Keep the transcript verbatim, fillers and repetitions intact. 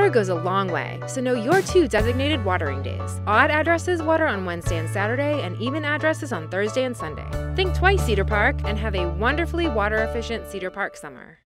number goes a long way, so know your two designated watering days. Odd addresses water on Wednesday and Saturday, and even addresses on Thursday and Sunday. Think twice, Cedar Park, and have a wonderfully water-efficient Cedar Park summer.